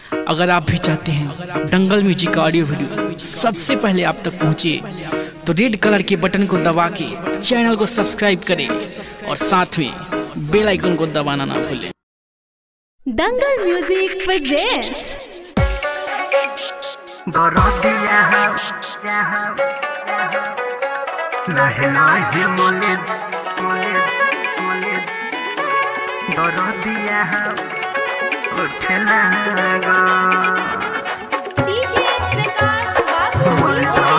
अगर आप भी चाहते हैं दंगल म्यूजिक का ऑडियो वीडियो सबसे पहले आप तक पहुंचे तो रेड कलर के बटन को दबा के चैनल को सब्सक्राइब करें और साथ में बेल आइकन को दबाना ना भूलें। Dangal music presents DJ Prakash Babu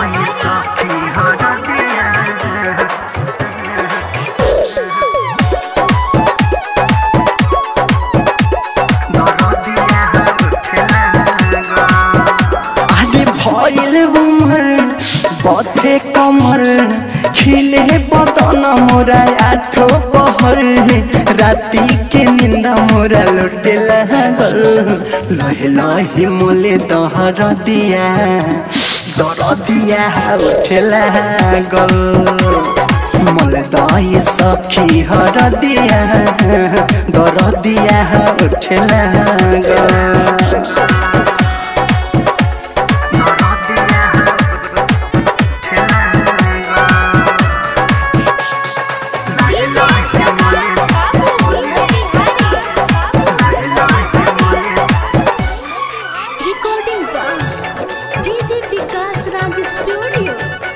बथे कमर खिले बदन मोरा आठो पहर राती के निंदा मोरा लुटे लागल लहे लहे मोले दहर दिया उठे लागल मोले दही सखी हर दिया दर दिया उठे लागल। डीजे विकास राज स्टूडियो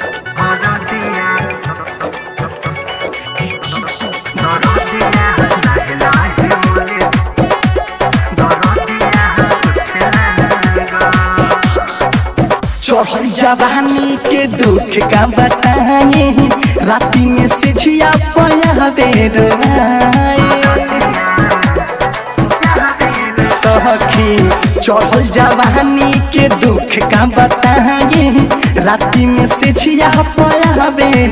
चढ़ल जवानी के दुख का बताए राती में से झिया पया सखी चढ़ल जवानी के दुख का बताए राती में से झिया पया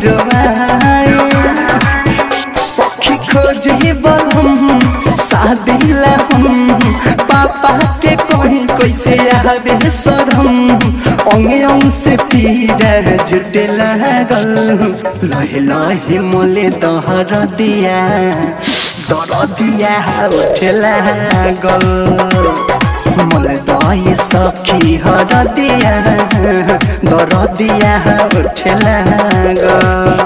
सखी खोजे बलम शादी लहम पापा से कहीं कैसे आवे शरम अंगे अंग से पीड़ा जुटे लागल लहे लहे मोले दहर दिया दर दिया उठे लागल मोले दही सखी हर दिया दर दिया उठे लागल।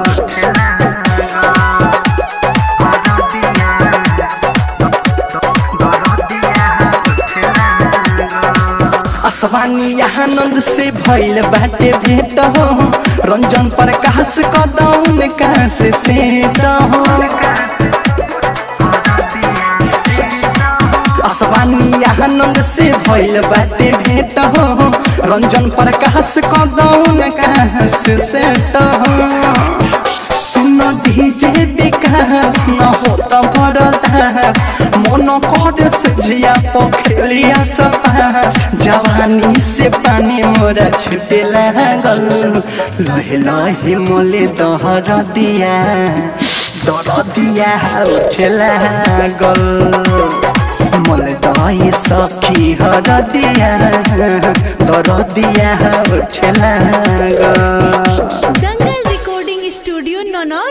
आसवानी आनंद से भइल बाटे भेट हो रंजन प्रकाश कदौन काश सेट हो आसवानी आनंद से भइल बाटे भेट हो रंजन प्रकाश कदौन काश सेट हो सुन डीजे विकास न हो तो बरदास मन कर से झिया पखेलिया सपास जवानी से पानी मोरा छूटे लागल लहे लहे मोले दहर दिया दर दिया उठे लागल मोले दही सखी हर दिया दर दिया उठे लागल। दंगल रिकॉर्डिंग स्टूडियो नौनो